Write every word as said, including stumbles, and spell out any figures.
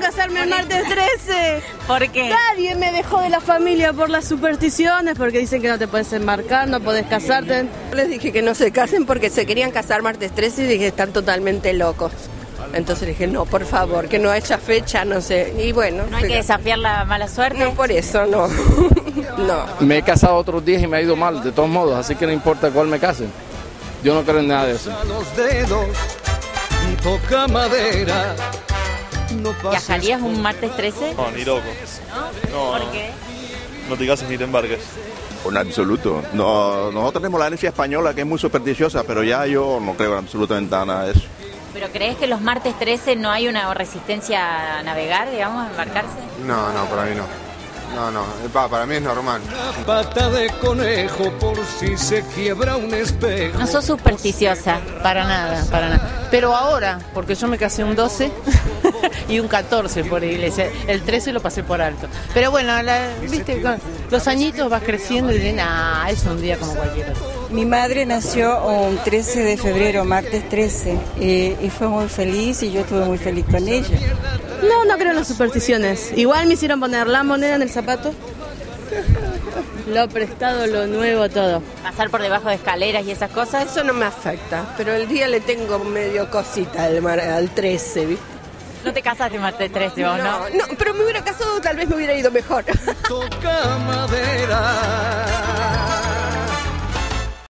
casarme el martes trece. ¿Por qué? Nadie me dejó de la familia por las supersticiones, porque dicen que no te puedes embarcar, no podés casarte. Les dije que no se casen porque se querían casar martes trece y dije, están totalmente locos. Entonces dije, no, por favor, que no haya fecha, no sé. Y bueno. ¿No hay que desafiar la mala suerte? No, por eso, no. No. Me he casado otros días y me ha ido mal, de todos modos, así que no importa cuál me case. Yo no creo en nada de eso. Los dedos, toca madera. No ¿Viajarías un martes trece? No, ni loco. ¿No? ¿Por qué? No te cases ni te embarques. En absoluto. No, nosotros tenemos la herencia española que es muy supersticiosa, pero ya yo no creo en absolutamente nada de eso. ¿Pero crees que los martes trece no hay una resistencia a navegar, digamos, a embarcarse? No, no, para mí no. No, no, pa, para mí es normal. Pata de conejo por si se quiebra un espejo. No sos supersticiosa. Para nada, para nada. Pero ahora, porque yo me casé un doce y un catorce por iglesia. El trece lo pasé por alto. Pero bueno, la, viste, con los añitos vas creciendo y dicen, ah, es un día como cualquier otro. Mi madre nació un trece de febrero, martes trece, y, y fue muy feliz y yo estuve muy feliz con ella. No, no creo en las supersticiones. Igual me hicieron poner la moneda en el zapato. Lo prestado, lo nuevo, todo. Pasar por debajo de escaleras y esas cosas. Eso no me afecta, pero el día le tengo medio cosita al, mar, al trece, ¿viste? No te casaste martes trece, ¿o no? No, no, pero me hubiera casado, tal vez me hubiera ido mejor. Toca madera.